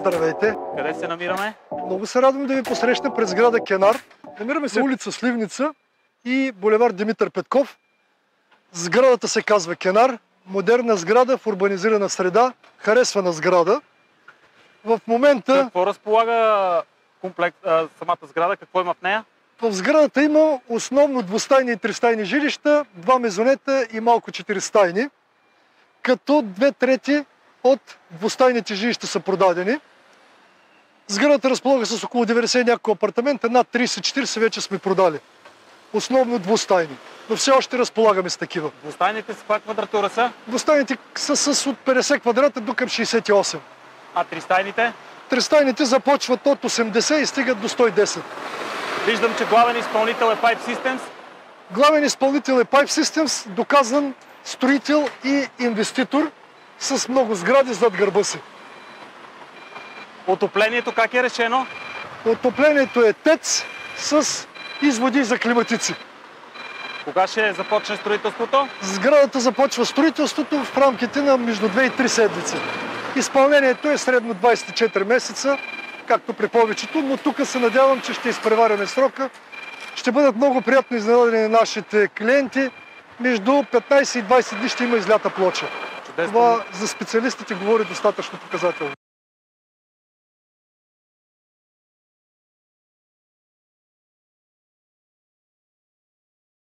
Здравейте! Къде се намираме? Много се радвам да ви посрещна пред сграда Кенар. Намираме се улица Сливница и булевард Димитър Петков. Сградата се казва Кенар. Модерна сграда в урбанизирана среда. Харесвана сграда. В момента... Какво разполага самата сграда? Какво има в нея? В сградата има основно двустайни и тристайни жилища, 2 мезонета и малко 4 стайни, като 2/3 от двустайните жилища са продадени. Сградата разполага с около 90 няколко апартамента, над 30-40 вече сме продали. Основно двустайни, но все още разполагаме с такива. Двустайните с каква квадратура са? Двустайните са с от 50 квадрата до към 68. А тристайните? Тристайните започват от 80 и стигат до 110. Виждам, че главен изпълнител е Pipe Systems. Главен изпълнител е Pipe Systems, доказан строител и инвеститор с много сгради зад гърба си. Отоплението как е решено? Отоплението е ТЕЦ с изводи за климатици. Кога ще започне строителството? Сградата започва строителството в рамките на между 2 и 3 седмици. Изпълнението е средно 24 месеца, както при повечето, но тук се надявам, че ще изпреваряме срока. Ще бъдат много приятно изненадани нашите клиенти. Между 15 и 20 дни ще има излята плоча. Чудесно. Това за специалистите говори достатъчно показателно.